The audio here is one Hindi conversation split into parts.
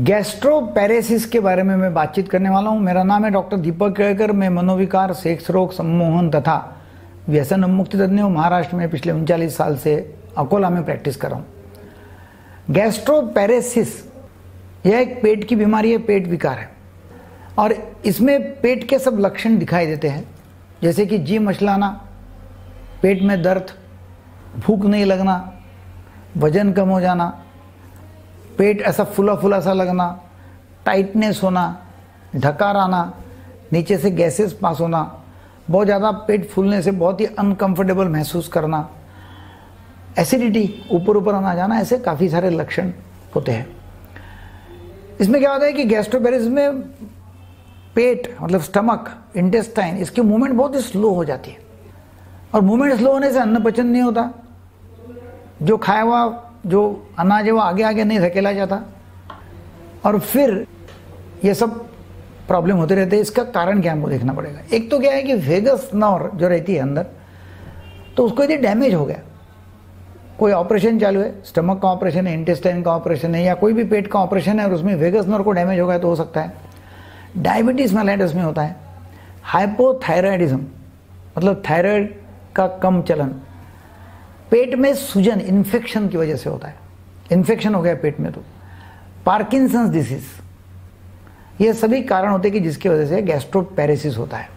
गैस्ट्रोपैरेसिस के बारे में मैं बातचीत करने वाला हूं। मेरा नाम है डॉक्टर दीपक केळकर। मैं मनोविकार, सेक्स रोग, सम्मोहन तथा व्यसन मुक्ति तज्ञ हूं। महाराष्ट्र में पिछले 39 साल से अकोला में प्रैक्टिस कर रहा हूं। गैस्ट्रोपैरेसिस यह एक पेट की बीमारी है, पेट विकार है, और इसमें पेट के सब लक्षण दिखाई देते हैं, जैसे कि जी मचलाना, पेट में दर्द, भूख नहीं लगना, वजन कम हो जाना, पेट ऐसा फूला फूला सा लगना, टाइटनेस होना, ढकार आना, नीचे से गैसेस पास होना, बहुत ज़्यादा पेट फूलने से बहुत ही अनकंफर्टेबल महसूस करना, एसिडिटी ऊपर ऊपर आना जाना, ऐसे काफ़ी सारे लक्षण होते हैं। इसमें क्या होता है कि गैस्ट्रोपैरेसिस में पेट मतलब स्टमक, इंटेस्टाइन, इसकी मूवमेंट बहुत ही स्लो हो जाती है, और मूवमेंट स्लो होने से अन्न पचन नहीं होता, जो खाया हुआ जो अनाज है वो आगे आगे नहीं धकेला जाता, और फिर ये सब प्रॉब्लम होते रहते हैं। इसका कारण क्या हमको देखना पड़ेगा। एक तो क्या है कि वेगस नर्व जो रहती है अंदर, तो उसको यदि डैमेज हो गया, कोई ऑपरेशन चालू है, स्टमक का ऑपरेशन है, इंटेस्टाइन का ऑपरेशन है, या कोई भी पेट का ऑपरेशन है और उसमें वेगस नर्व को डैमेज हो गया, तो हो सकता है डायबिटीज मेलाइटस में होता है। हाइपोथायराइडिज्म मतलब थायराइड का कम चलन, पेट में सूजन इन्फेक्शन की वजह से होता है, इन्फेक्शन हो गया पेट में, तो पार्किंसंस डिसीज, ये सभी कारण होते हैं कि जिसकी वजह से गैस्ट्रोपैरेसिस होता है।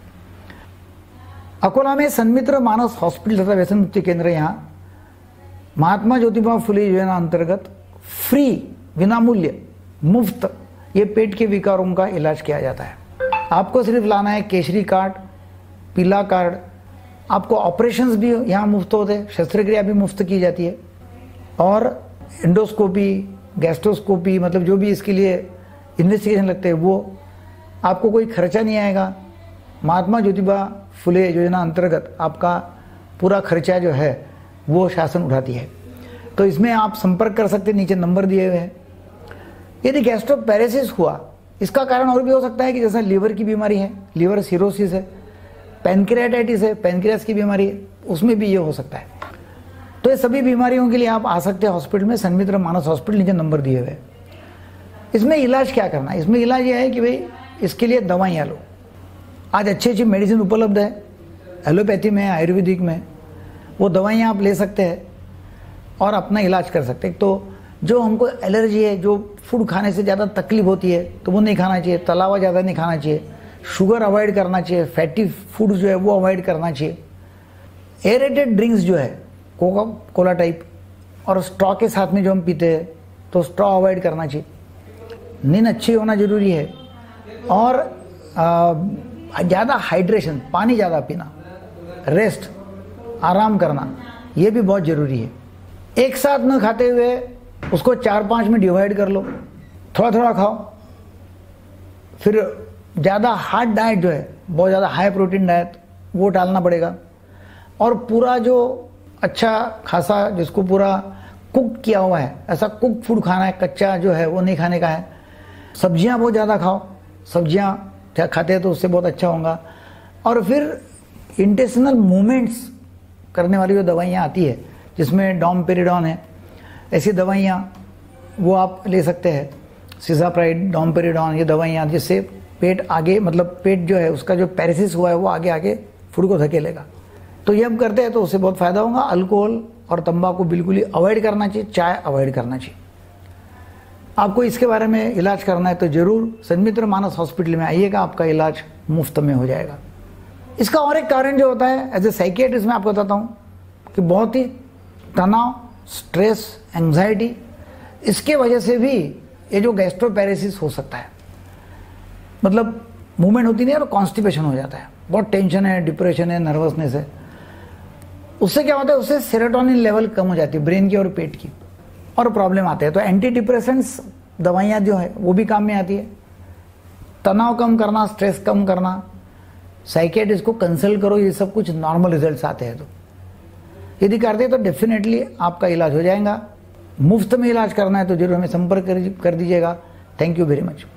अकोला में सन्मित्र मानस हॉस्पिटल तथा व्यसन मुक्ति केंद्र, यहाँ महात्मा ज्योतिबा फुले योजना अंतर्गत फ्री, विनामूल्य, मुफ्त ये पेट के विकारों का इलाज किया जाता है। आपको सिर्फ लाना है केसरी कार्ड, पीला कार्ड। आपको ऑपरेशंस भी यहाँ मुफ्त होते हैं, शस्त्रक्रिया भी मुफ्त की जाती है, और एंडोस्कोपी, गैस्ट्रोस्कोपी, मतलब जो भी इसके लिए इन्वेस्टिगेशन लगते हैं वो आपको कोई खर्चा नहीं आएगा। महात्मा ज्योतिबा फुले योजना अंतर्गत आपका पूरा खर्चा जो है वो शासन उठाती है। तो इसमें आप संपर्क कर सकते हैं, नीचे नंबर दिए हुए हैं। यदि गैस्ट्रोपैरेसिस हुआ, इसका कारण और भी हो सकता है कि जैसा लीवर की बीमारी है, लीवर सिरोसिस है, पैनक्रियाटाइटिस है, पैनक्रियास की बीमारी है, उसमें भी ये हो सकता है। तो ये सभी बीमारियों के लिए आप आ सकते हैं हॉस्पिटल में, सन्मित्र मानस हॉस्पिटल, नीचे नंबर दिए हुए। इसमें इलाज क्या करना है? इसमें इलाज ये है कि भाई इसके लिए दवाइयाँ लो। आज अच्छी अच्छी मेडिसिन उपलब्ध है, एलोपैथी में, आयुर्वेदिक में, वो दवाइयाँ आप ले सकते हैं और अपना इलाज कर सकते हैं। तो जो हमको एलर्जी है, जो फूड खाने से ज़्यादा तकलीफ होती है, तो वो नहीं खाना चाहिए, तला हुआ ज़्यादा नहीं खाना चाहिए, शुगर अवॉइड करना चाहिए, फैटी फूड जो है वो अवॉइड करना चाहिए, एरेटेड ड्रिंक्स जो है कोका कोला टाइप और स्ट्रॉ के साथ में जो हम पीते हैं, तो स्ट्रॉ अवॉइड करना चाहिए। नींद अच्छी होना जरूरी है, और ज़्यादा हाइड्रेशन, पानी ज़्यादा पीना, रेस्ट, आराम करना, ये भी बहुत ज़रूरी है। एक साथ न खाते हुए उसको 4-5 में डिवाइड कर लो, थोड़ा थोड़ा खाओ। फिर ज़्यादा हार्ड डाइट जो है, बहुत ज़्यादा हाई प्रोटीन डाइट, वो टालना पड़ेगा। और पूरा जो अच्छा खासा, जिसको पूरा कुक किया हुआ है, ऐसा कुक फूड खाना है, कच्चा जो है वो नहीं खाने का है। सब्जियां बहुत ज़्यादा खाओ, सब्जियां खाते हैं तो उससे बहुत अच्छा होगा। और फिर इंटेस्टिनल मूवमेंट्स करने वाली जो दवाइयाँ आती है, जिसमें डोमपेरिडॉन है, ऐसी दवाइयाँ वो आप ले सकते हैं, सिजाप्राइड, डोमपेरिडॉन, ये दवाइयाँ, जिससे पेट आगे, मतलब पेट जो है उसका जो पैरेसिस हुआ है वो आगे आगे फूड को धकेलेगा। तो ये हम करते हैं तो उससे बहुत फ़ायदा होगा। अल्कोहल और तंबाकू बिल्कुल ही अवॉइड करना चाहिए, चाय अवॉइड करना चाहिए। आपको इसके बारे में इलाज करना है तो ज़रूर सन्मित्र मानस हॉस्पिटल में आइएगा, आपका इलाज मुफ्त में हो जाएगा। इसका और एक कारण जो होता है, एज ए साइकियाट्रिस्ट मैं आपको बताता हूँ कि बहुत ही तनाव, स्ट्रेस, एंग्जाइटी, इसके वजह से भी ये जो गैस्ट्रोपैरेसिस हो सकता है। मतलब मूवमेंट होती नहीं है और कॉन्स्टिपेशन हो जाता है, बहुत टेंशन है, डिप्रेशन है, नर्वसनेस है। उससे क्या होता है, उससे सेरोटोनिन लेवल कम हो जाती है ब्रेन की और पेट की, और प्रॉब्लम आते हैं। तो एंटी डिप्रेसेंट्स दवाइयाँ जो है वो भी काम में आती है। तनाव कम करना, स्ट्रेस कम करना, साइकियाट्रिस्ट को कंसल्ट करो, ये सब कुछ नॉर्मल रिजल्ट्स आते हैं। तो यदि करते हैं तो डेफिनेटली आपका इलाज हो जाएगा। मुफ्त में इलाज करना है तो जरूर हमें संपर्क कर दीजिएगा। Thank you very much.